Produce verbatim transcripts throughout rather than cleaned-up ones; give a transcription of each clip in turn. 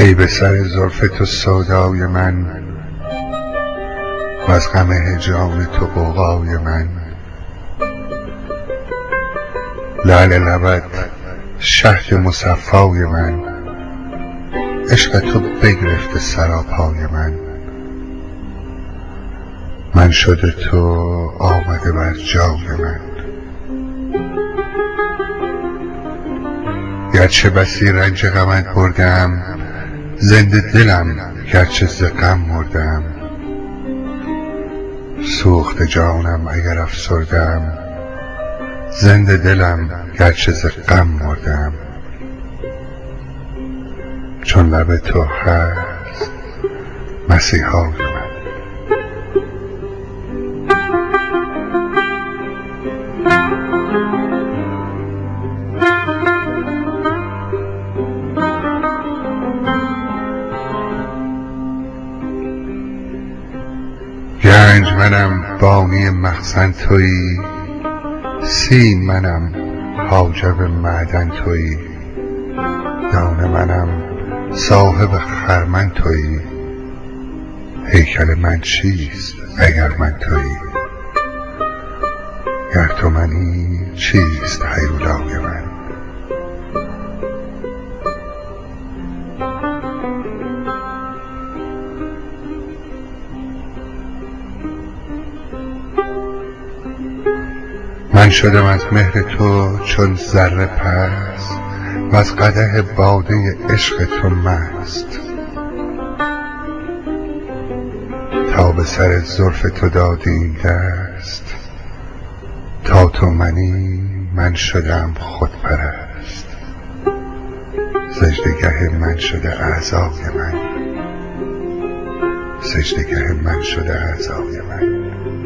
ای به سر زلف تو سودای من و از غم هجران تو غوغای من. لعل لبت شهد مصفای من، عشق تو بگرفته سراپای من. من شده تو آمده بر جای من. گرچه بسی رنج غمت بردم، زنده دلم گرچه ز غم مردم. سوخته جانم اگر افسردم، زنده دلم گرچه ز غم مردم. چون لب تو هست مسیحای من. گنج منم بانی مخزن تویی، سیم منم حاجب معدن تویی. دانه منم صاحب خرمن تویی، هیکل من چیست اگر من تویی. گر تو منی چیست هیولای من. من شدم از مهر تو چون ذره پست، و از قدح باده عشق تو مست. تا به سر زلف تو دادیم دست، تا تو منی من شدم خودپرست. سجدگه من شده اعضای من، سجدگه من شده اعضای من.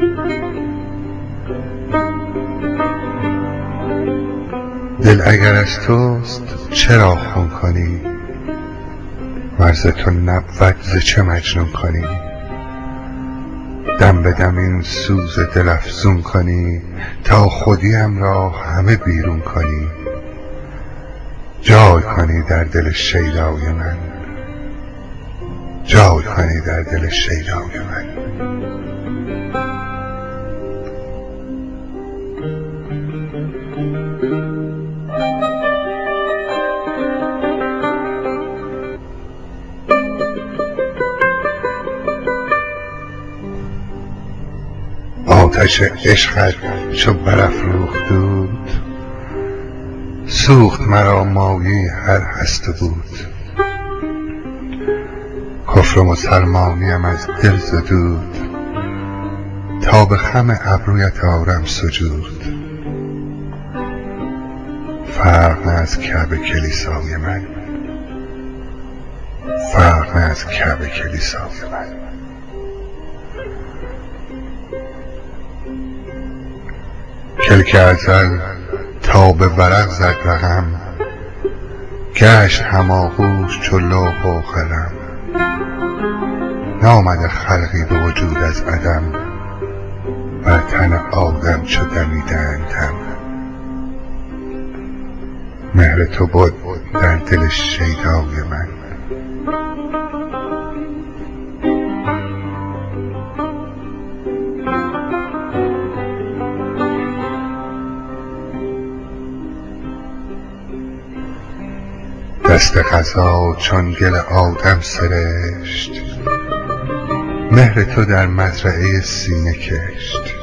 دل اگر از توست چرا خون کنی، ور ز تو نبود ز چه مجنون کنی. دم به دم این سوز دل افزون کنی، تا خودیم را همه بیرون کنی. جای کنی در دل شیدای من، جای کنی در دل شیدای من. آتش عشقت چو برافروخت دود، سوخت مرا مایه هر هست و بود. کفر و مسلمانیم از دل زدود، تا به خم ابرویت آرم سجود. فرق نه از کعبه کلیسای من، فرق نه از کعبه کلیسای من. کلک ازل تا به ورق زد رقم، گشت هماغوش چو لوح و قلم. نامده خلقی به وجود از عدم، بر تن آدم چو دمیدند دم. مهر تو بد در دل شیدای من. دست قضا چون گل آدم سرشت، مهر تو در مزرعه سینه کشت.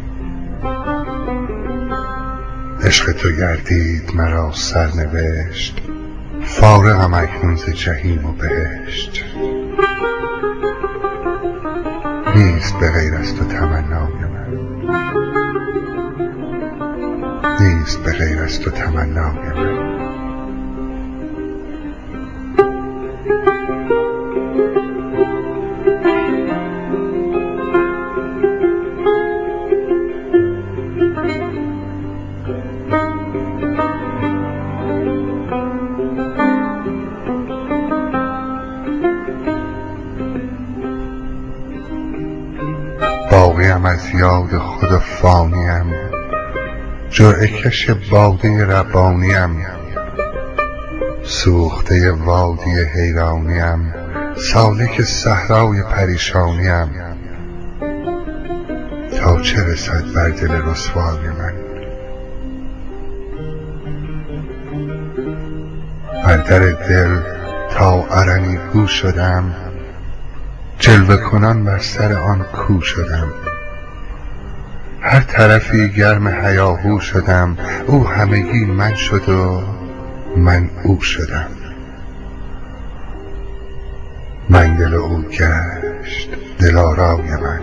عشق تو گردید مرا سرنوشت، فارغم اکنون ز جحیم و بهشت. نیست به غیر از تو تمنای من، نیست به غیر از تو تمنای من. باقیم از یاد خود و فانیم، جرعه کش باده ربانیم. سوخته وادی حیرانیم، سالک صحرای پریشانیم. تا چه رسد بر دل رسوای من؟ بر در دل تا ارنی گو شدم، جلوه کنان بر سر آن کو شدم. هر طرفی گرم هیاهو شدم، او همگی من شد و من او شدم. منگل او گشت دلارای من،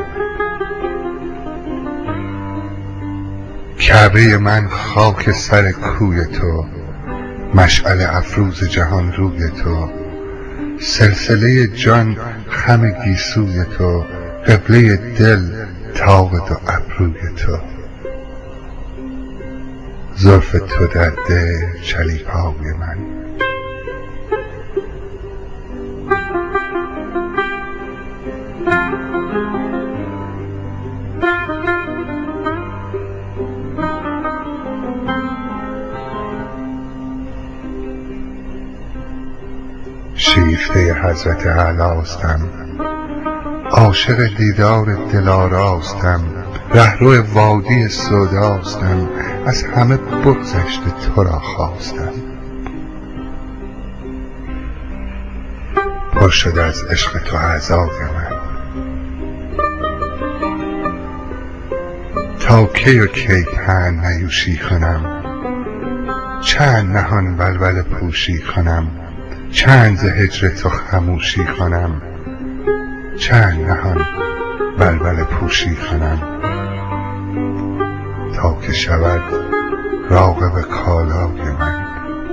کعبه من خاک سر کوی تو. مشعل افروز جهان روی تو، سلسله جان خم گیسوی تو. قبله دل طاق دو ابروی تو. زلف تو در دل چلیپای من، شیفته حضرت اعلاستم، عاشق دیدار دلاراستم. رهرو وادی سوداستم، از همه بگذشته تو را خواستم. پر شده از عشق تو اعضای من، تا کی و کی پند نیوشی کنم. چند نهان ولول پوشی کنم، چند ز هجر تو خموشی کنم. چند نهان ولول پوشی کنم، تا که شود راغب کالای من.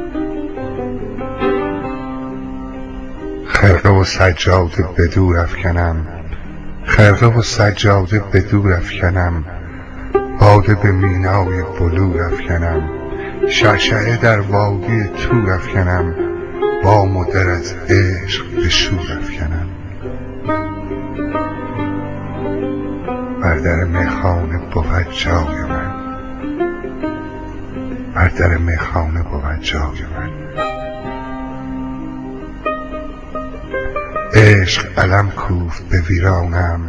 خرقه و سجاده به دور افکنم، خرقه و سجاده به دور افکنم. باده به مینای بلور افکنم، شعشعه در وادی طور افکنم. بام و در از عشق به شور افکنم. بر در میخانه بود جای من، بر در میخانه بود جای من. عشق علم کوفت به ویرانم،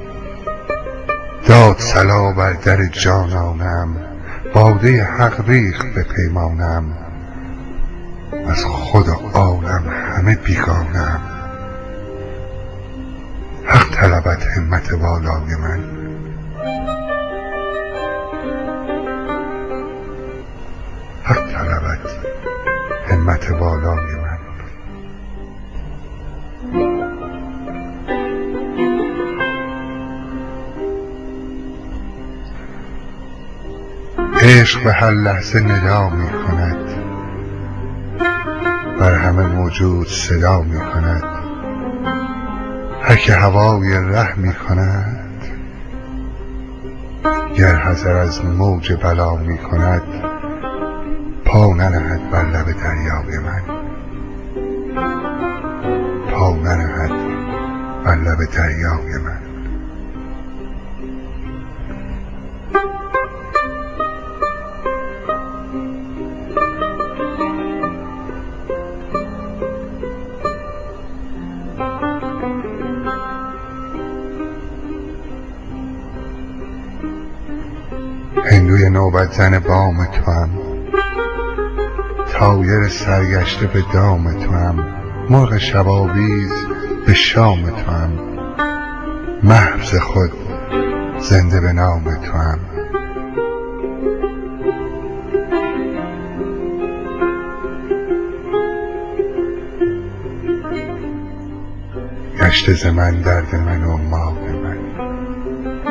داد صلا بر در جانانم. باده حق ریخت به پیمانم، از خود و عالم همه بیگانم. حق طلبد همت والای من، حق طلبد همت والای من. عشق به هر لحظه ندا می کند، بر همه موجود صدا می کند. هر که هوای ره می کند، گر حذر از موج بلا می کند. پا ننهد بر لب دریای من، پا ننهد بر لب دریای من. هندوی نوبت زن بام توام، طایر سرگشته به دام توام. مرغ شباویز به شام توام، محو ز خود زنده به نام توام. گشته ز من درد من و مال من،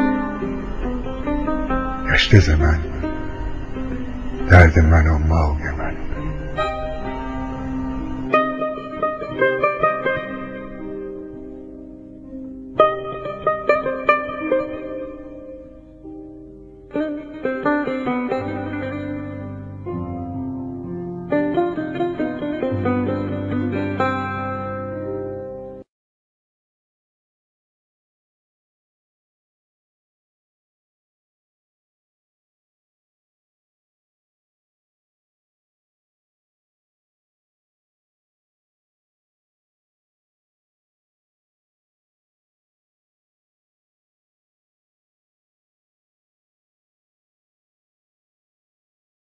گشته ز من درد من و مال من.